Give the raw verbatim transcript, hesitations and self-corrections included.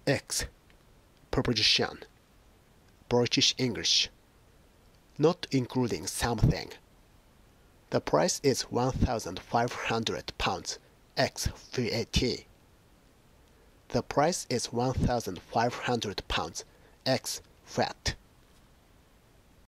X. Preposition. British English. Not including something. The price is one thousand five hundred pounds, ex V A T. The price is one thousand five hundred pounds, ex V A T.